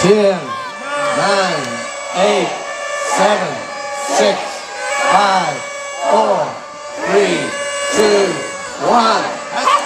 10, 9, 8, 7, 6, 5, 4, 3, 2, 1.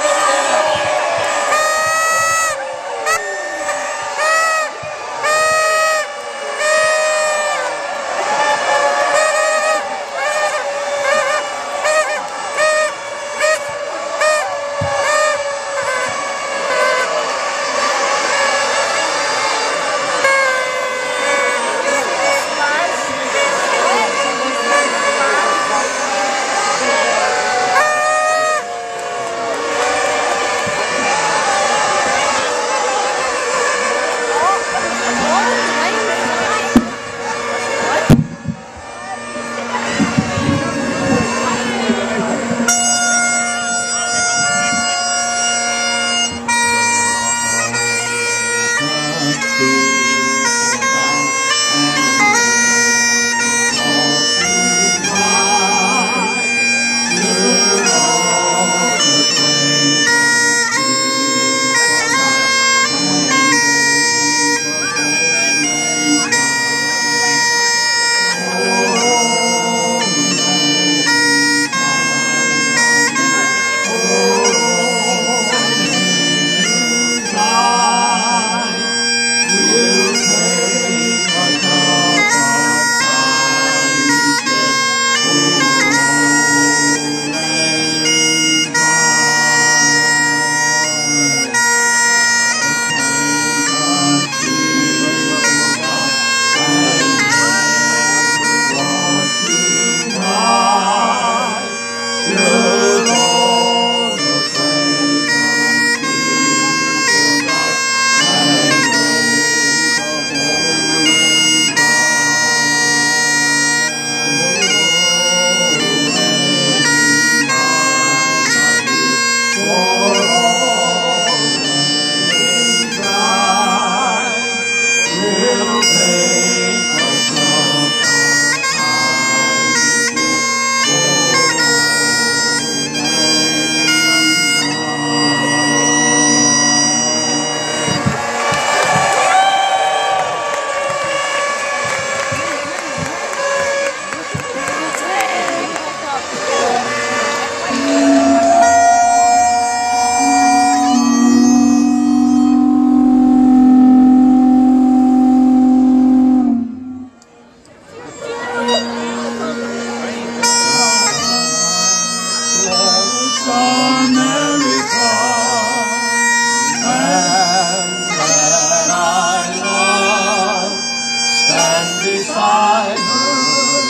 Beside her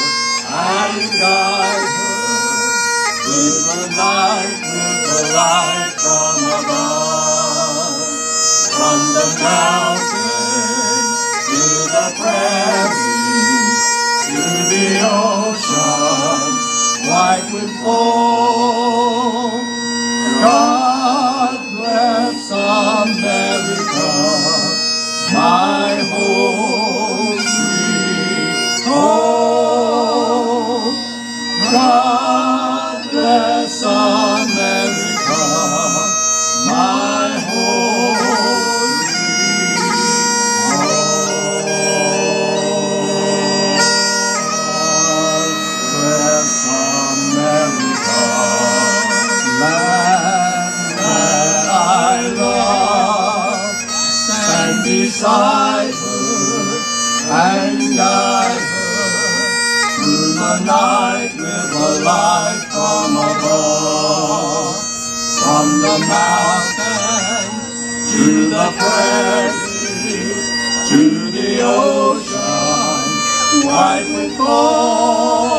and guide her through the night with the light from above. From the mountains to the prairies to the ocean white with foam. God bless America, my home sweet home. God bless America, my home sweet home. Bless America, land that I love. Stand beside her and guide her through the night with a light from above. From the mountains to the prairies to the ocean white with foam.